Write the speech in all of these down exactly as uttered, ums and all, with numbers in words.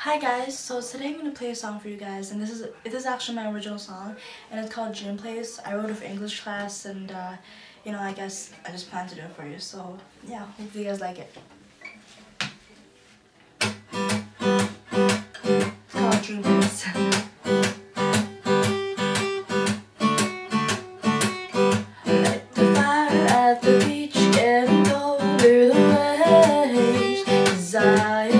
Hi guys, so today I'm gonna play a song for you guys, and this is it is actually my original song, and it's called Gym Place. I wrote it for English class, and uh, you know, I guess I just plan to do it for you. So yeah, hopefully you guys like it. It's called Gym Place. Light the fire at the beach, getting over the waves. Desire.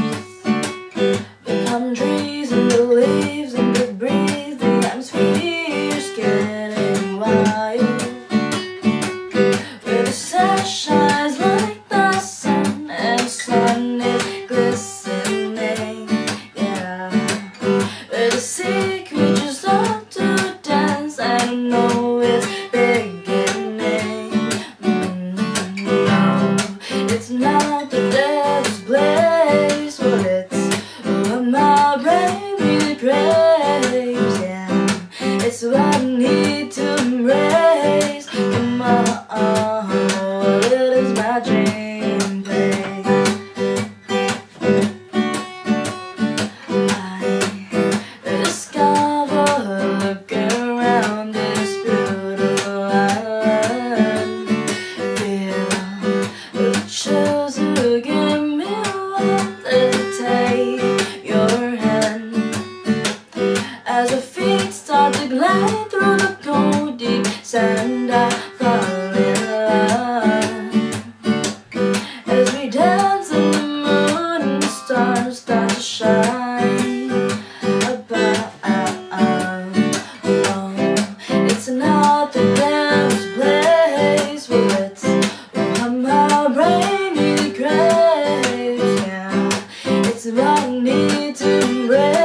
Trees and the leaves and the breeze, the atmosphere's getting wild. Where the sun shines like the sun and the sun is glistening, yeah. Where the sea creatures start to dance, I know it's beginning. Mm, no, it's not the devil's place, but it's my brain really craves, yeah. It's what I need to embrace. Come on, it is my dream place. I discover, looking around this beautiful island, feel the chills who give me warmth as it takes as our feet start to glide through the cold deep sand. I fall in love as we dance and the moon and the stars start to shine above. Oh, it's not the devil's place, but it's what my brain really craves, yeah. It's what I need to embrace.